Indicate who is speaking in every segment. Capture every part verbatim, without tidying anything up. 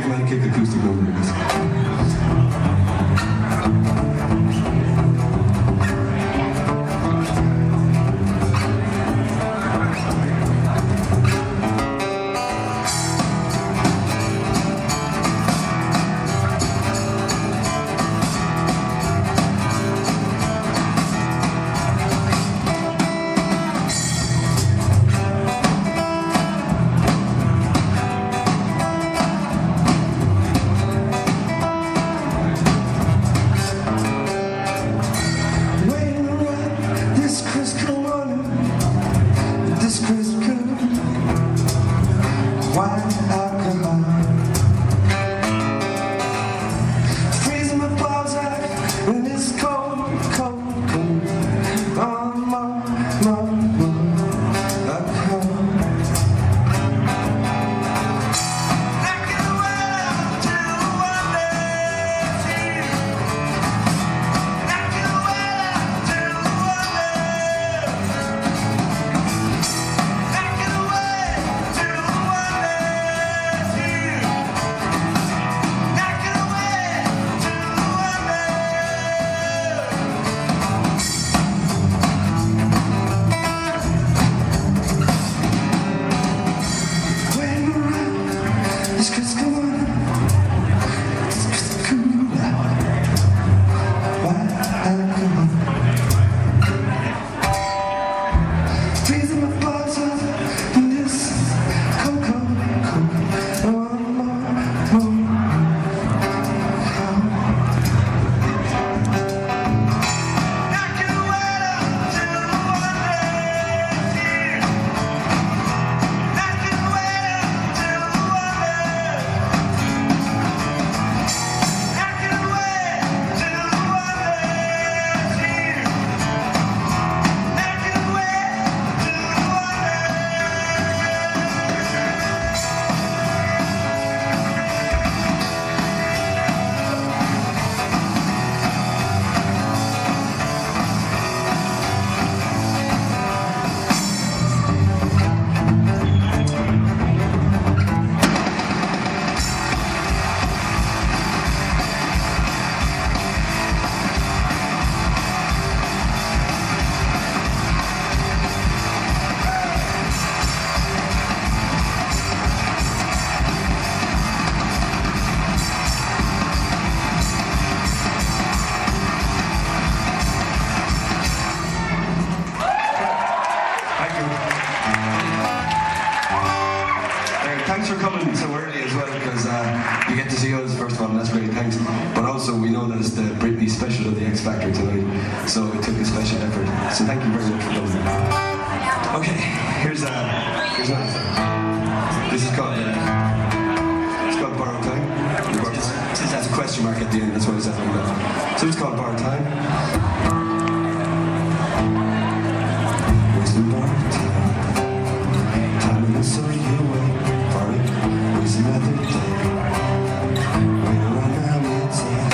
Speaker 1: Giveamanakick acoustic number it is. Thanks for coming so early as well, because uh, you get to see us first of all, and that's great, thanks. But also we know that it's the Britney special of the X Factor tonight, so it took a special effort. So thank you very much for coming. Okay, here's uh, here's another. This is called uh, it's called Borrowed Time. Since that's a question mark at the end, that's why it's that like that. So it's called Borrowed Time. Wasting borrowed time. Time is so you away. Was another day when I run out of time.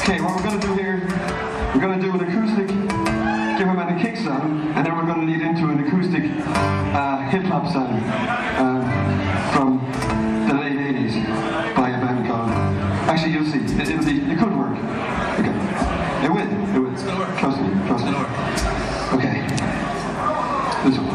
Speaker 2: Okay, what we're going to do here, we're going to do an acoustic Giveamanakick song, and then we're going to lead into an acoustic uh, hip-hop song uh, from the late eighties by a band called... Actually, you'll see. It, it'll be, it could work. Okay. It will. It will.
Speaker 1: It's going to work.
Speaker 2: Trust me. Trust me.
Speaker 1: It's going to work.
Speaker 2: Okay. This one.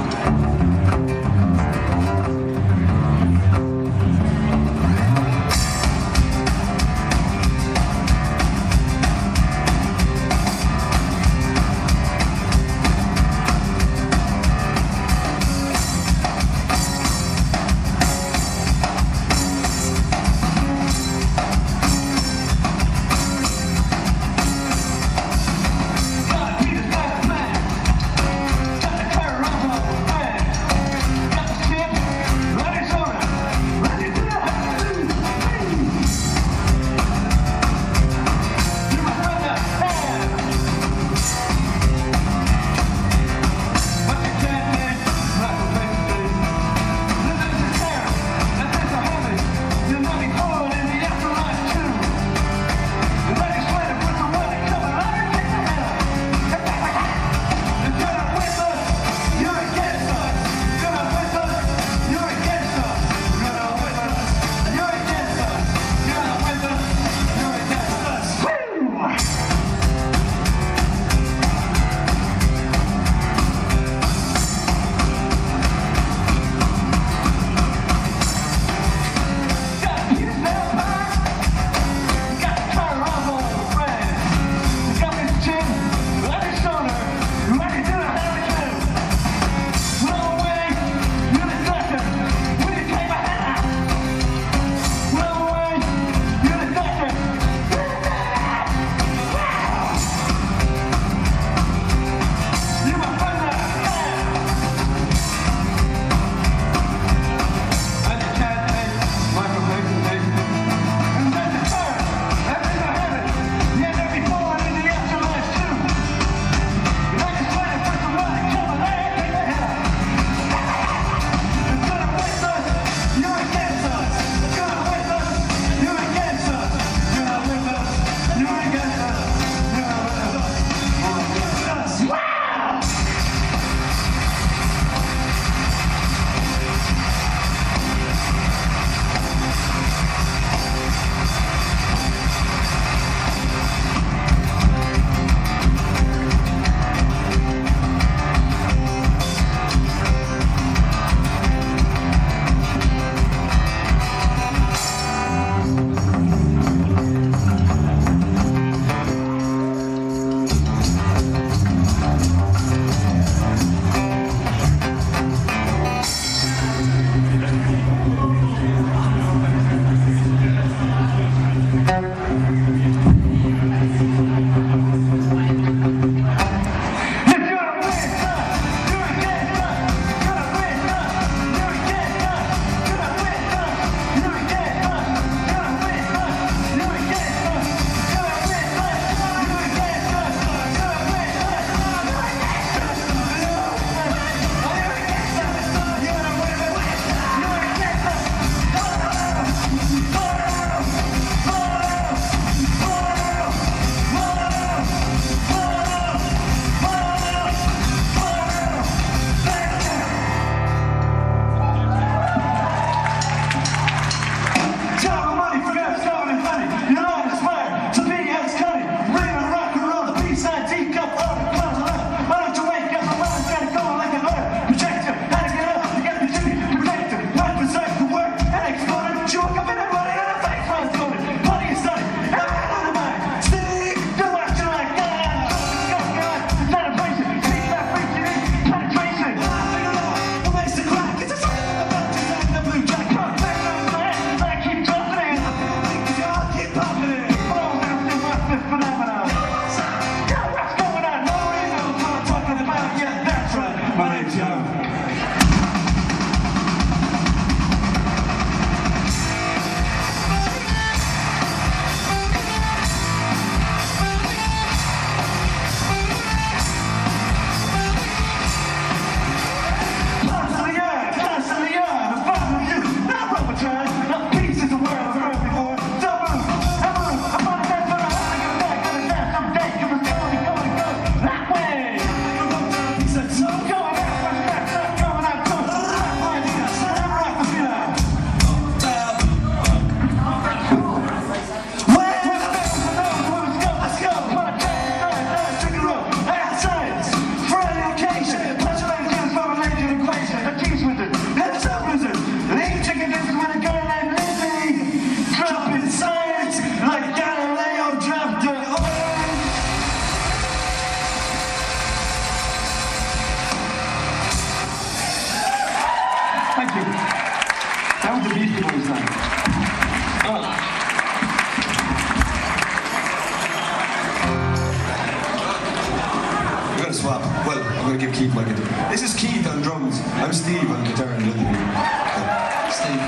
Speaker 1: going to give Keith my guitar. This is Keith on drums. I'm Steve on guitar and rhythm.
Speaker 3: Steve.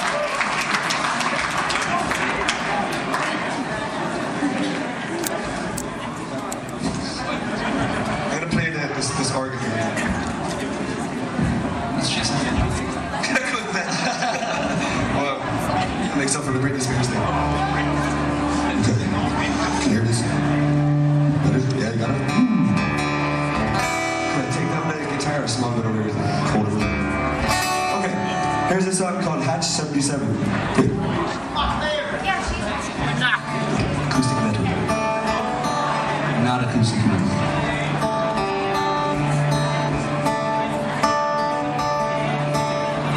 Speaker 1: I'm going to play the, this, this organ here.
Speaker 3: That's just it.
Speaker 1: Well, makes up for the Britney Spears thing. Okay. Can you hear this? Better? Yeah, you got it? Mm. Can I take down the guitar a small bit over here? Hold it. Okay. Here's a song called Hatch seventy-seven. Wait. Acoustic metal.
Speaker 3: Not acoustic metal.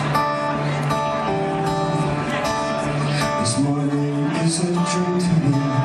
Speaker 1: This morning is a dream to me.